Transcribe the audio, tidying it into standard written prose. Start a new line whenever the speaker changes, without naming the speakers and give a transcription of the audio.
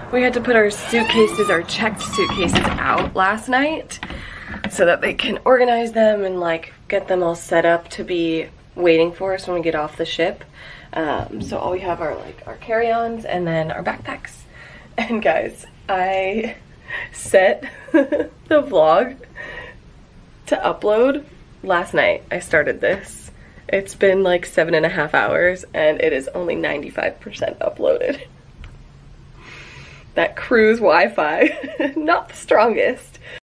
We had to put our suitcases, our checked suitcases out last night so that they can organize them and like get them all set up to be waiting for us when we get off the ship. So all we have are like our carry-ons and then our backpacks. And guys, I set the vlog to upload last night. I started this. It's been like 7.5 hours and it is only 95% uploaded. That cruise Wi-Fi, not the strongest.